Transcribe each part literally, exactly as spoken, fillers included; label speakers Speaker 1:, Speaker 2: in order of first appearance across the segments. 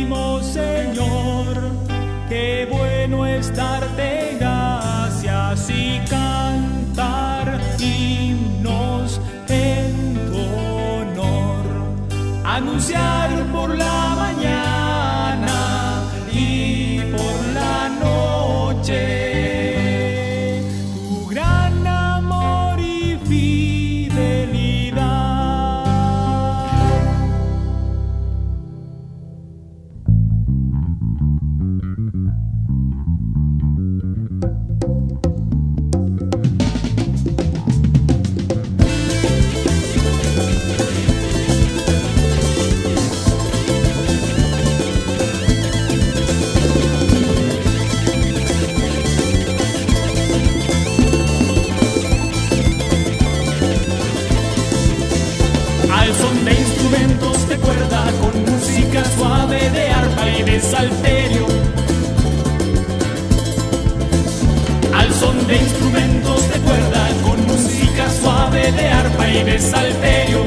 Speaker 1: bendecimos, Señor, qué bueno es darte gracias y cantar himnos en tu honor, anunciar por la mañana y por la noche tu gran amor y fidelidad. Al son de instrumentos de cuerda, con música suave de arpa y de salterio. Al son de instrumentos de cuerda, con música suave de arpa y de salterio.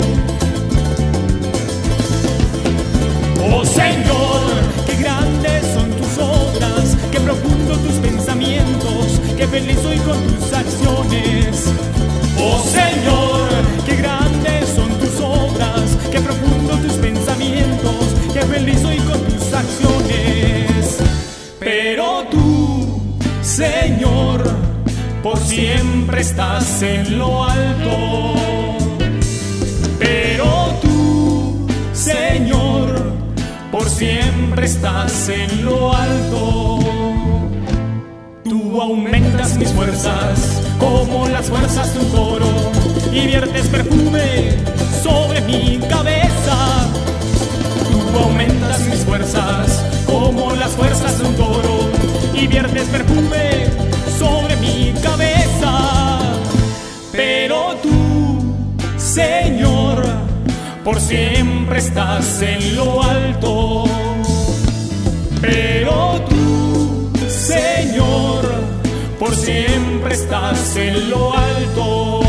Speaker 1: Oh Señor, qué grandes son tus obras, qué profundo tus pensamientos, qué feliz soy con tus acciones. Oh Señor, qué grandes son tus obras, qué profundo tus pensamientos, qué feliz soy con tus acciones. Pero tú, Señor, por siempre estás en lo alto. Pero tú, Señor, por siempre estás en lo alto. Tú aumentas mis fuerzas como las fuerzas de un toro y viertes perfume sobre mi cabeza. Tú aumentas mis fuerzas como las fuerzas de un toro y viertes perfume sobre mi cabeza. Pero tú, Señor, por siempre estás en lo alto. Pero tú, Señor, por siempre estás en lo alto.